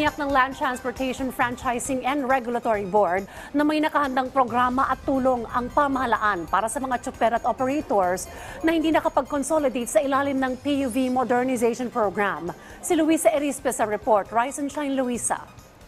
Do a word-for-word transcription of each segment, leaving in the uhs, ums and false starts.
Tiniyak ng Land Transportation Franchising and Regulatory Board na may nakahandang programa at tulong ang pamahalaan para sa mga tsuper at operators na hindi nakapag-consolidate sa ilalim ng P U V Modernization Program. Si Luisa Erispe sa report. Rise and shine, Luisa.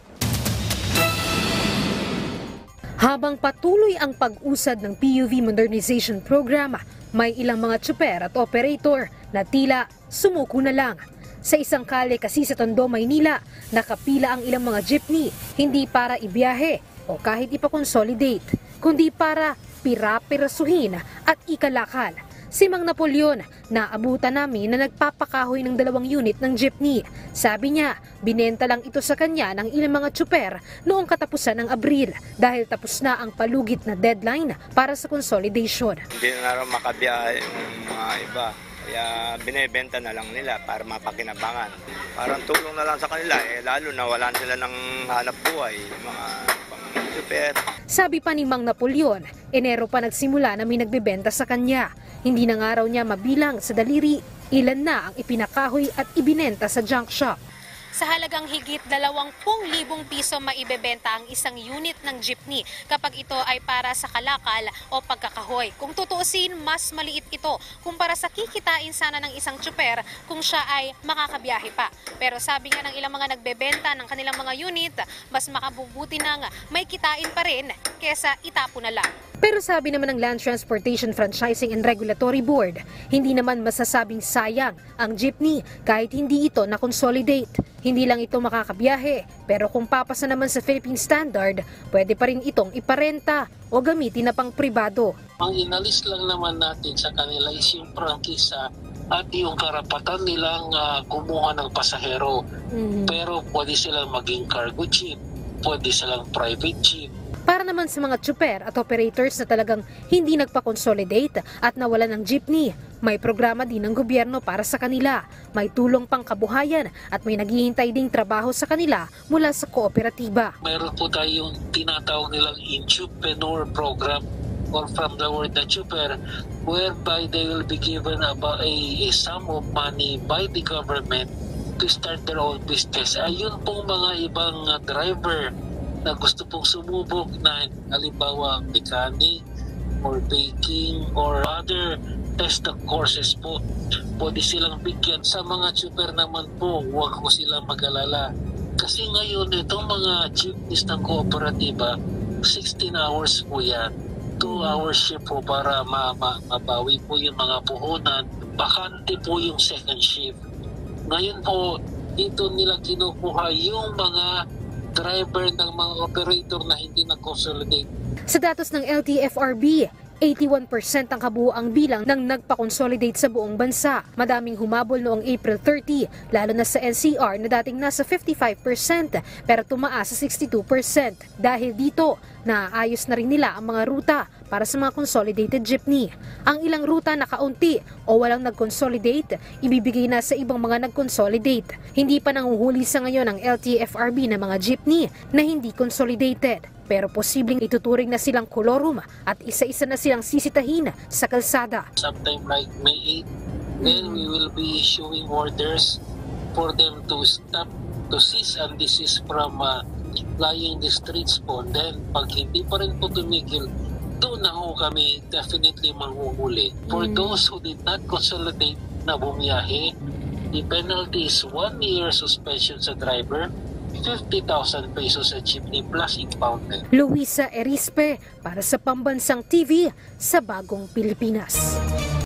Habang patuloy ang pag-usad ng P U V Modernization Program, may ilang mga tsuper at operator na tila sumuko na lang. Sa isang kalye kasi sa Tondo, Maynila, nakapila ang ilang mga jeepney, hindi para ibiyahe o kahit ipakonsolidate, kundi para pira-pirasuhin at ikalakal. Si Mang Napoleon, naabutan namin na nagpapakahoy ng dalawang unit ng jeepney. Sabi niya, binenta lang ito sa kanya ng ilang mga tsuper noong katapusan ng Abril dahil tapos na ang palugit na deadline para sa consolidation. Hindi na rin makabiyahe yung mga iba. Kaya binebenta na lang nila para mapakinabangan. Parang tulong na lang sa kanila, eh, lalo na wala sila ng hanap buhay, mga pang-super. Sabi pa ni Mang Napoleon, Enero pa nagsimula na may nagbebenta sa kanya. Hindi na nga raw niya mabilang sa daliri ilan na ang ipinakahoy at ibinenta sa junk shop. Sa halagang higit dalawampung libong piso maibebenta ang isang unit ng jeepney kapag ito ay para sa kalakal o pagkakahoy. Kung tutuusin, mas maliit ito kumpara sa kikitain sana ng isang tsuper kung siya ay makakabiyahe pa. Pero sabi nga ng ilang mga nagbebenta ng kanilang mga unit, mas makabubuti nang may kitain pa rin kesa itapo na lang. Pero sabi naman ng Land Transportation Franchising and Regulatory Board, hindi naman masasabing sayang ang jeepney kahit hindi ito na-consolidate. Hindi lang ito makakabiyahe, pero kung papasa naman sa Philippine Standard, pwede pa rin itong iparenta o gamitin na pang pribado. Ang inalis lang naman natin sa kanila is yung prangkisa at yung karapatan nilang uh, kumuha ng pasahero. Mm-hmm. Pero pwede silang maging cargo jeep, pwede silang private jeep. Para naman sa mga tsuper at operators na talagang hindi nagpa-consolidate at nawalan ng jeepney, may programa din ng gobyerno para sa kanila. May tulong pang kabuhayan at may naghihintay ding trabaho sa kanila mula sa kooperatiba. Mayroon po tayong tinatawag nilang Entrepreneur Program or from the word na tsuper, whereby they will be given about a, a sum of money by the government to start their own business. Ayun pong mga ibang uh, driver na gusto pong sumubok na halimbawa mechanic or baking or other test courses po, pwede silang bigyan. Sa mga tsuper naman po, huwag ko silang mag-alala. Kasi ngayon itong mga jeepneys ng kooperatiba, sixteen hours po yan. two hours shift po para ma ma mabawi po yung mga puhunan. Bakante po yung second shift. Ngayon po, dito nila kinukuha yung mga driver ng mga operator na hindi nag-consolidate. Sa datos ng L T F R B, eighty-one percent ang kabuuang bilang ng nagpa-consolidate sa buong bansa. Madaming humabol noong April thirty, lalo na sa N C R na dating nasa fifty-five percent pero tumaas sa sixty-two percent. Dahil dito, naayos na rin nila ang mga ruta para sa mga consolidated jeepney. Ang ilang ruta na kaunti o walang nag-consolidate, ibibigay na sa ibang mga nag-consolidate. Hindi pa nanguhuli sa ngayon ang L T F R B na mga jeepney na hindi consolidated. Pero posibleng ituturing na silang kolorum at isa-isa na silang sisitahin sa kalsada. Sometime like May eighth, then we will be issuing orders for them to stop, to cease and desist from uh, flying the streets po. Then pag hindi pa rin po tumigil, doon na ho kami definitely manghuhuli. For mm. those who did not consolidate na bumiyahe, the penalty is one year suspension sa driver, fifty thousand pesos sa jeepney plus impounded. Luisa Erispe para sa Pambansang T V sa Bagong Pilipinas.